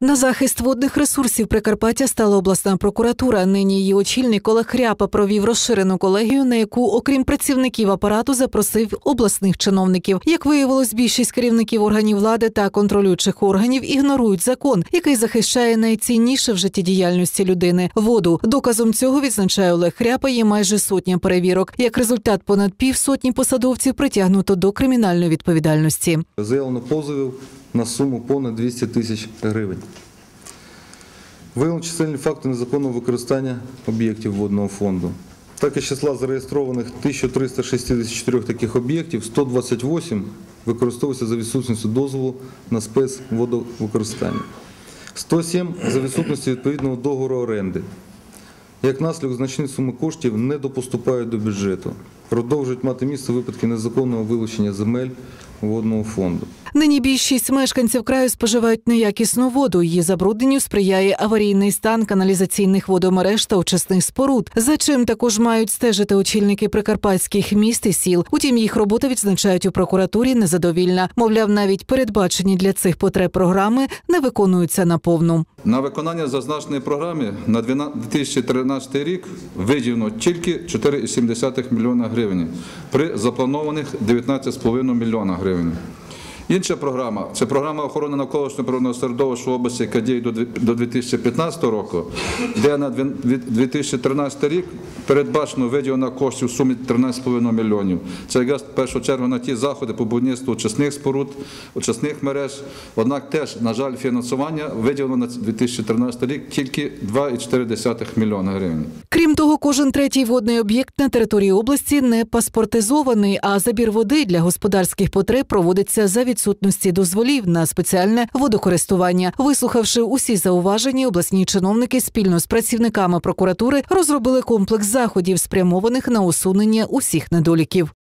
На захист водних ресурсів Прикарпаття стала обласна прокуратура. Нині її очільник Олег Ряпа провів розширену колегію, на яку, окрім працівників апарату, запросив обласних чиновників. Як виявилось, більшість керівників органів влади та контролюючих органів ігнорують закон, який захищає найцінніше в життєдіяльності людини – воду. Доказом цього, відзначає Олег Ряпа, є майже сотня перевірок. Як результат, понад півсотні посадовців притягнуто до кримінальної відповідальності. Заявлено позовів на суму понад 200 тисяч гривень. Виявлено чисельні факти незаконного використання об'єктів водного фонду. Так, із числа зареєстрованих 1364 таких об'єктів, 128 використовуються за відсутністю дозволу на спецводовикористання. 107 за відсутністю відповідного договору оренди. Як наслідок, значні суми коштів не допоступають до бюджету. Продовжують мати місце випадки незаконного вилучення земель водного фонду. Нині більшість мешканців краю споживають неякісну воду. Її забрудненню сприяє аварійний стан каналізаційних водомереж та очисних споруд, за чим також мають стежити очільники прикарпатських міст і сіл. Утім, їх робота, відзначають у прокуратурі, незадовільна. Мовляв, навіть передбачені для цих потреб програми не виконуються наповну. На виконання зазначеної програми на 2013 рік виділено тільки 4,7 мільйона гривень при запланованих 19,5 мільйона гривень. Інша програма – це програма охорони навколишнього природного середовища в області, яка діє до 2015 року, де на 2013 рік передбачено виділення коштів в сумі 13,5 мільйонів. Це якраз в першу чергу на ті заходи по будівництву очисних споруд, очисних мереж. Однак теж, на жаль, фінансування виділено на 2013 рік тільки 2,4 мільйона гривень. Крім того, кожен третій водний об'єкт на території області не паспортизований, а забір води для господарських потреб проводиться за відсутності дозволів на спеціальне водокористування. Вислухавши усі зауваження, обласні чиновники спільно з працівниками прокуратури розробили комплекс заходів, спрямованих на усунення усіх недоліків.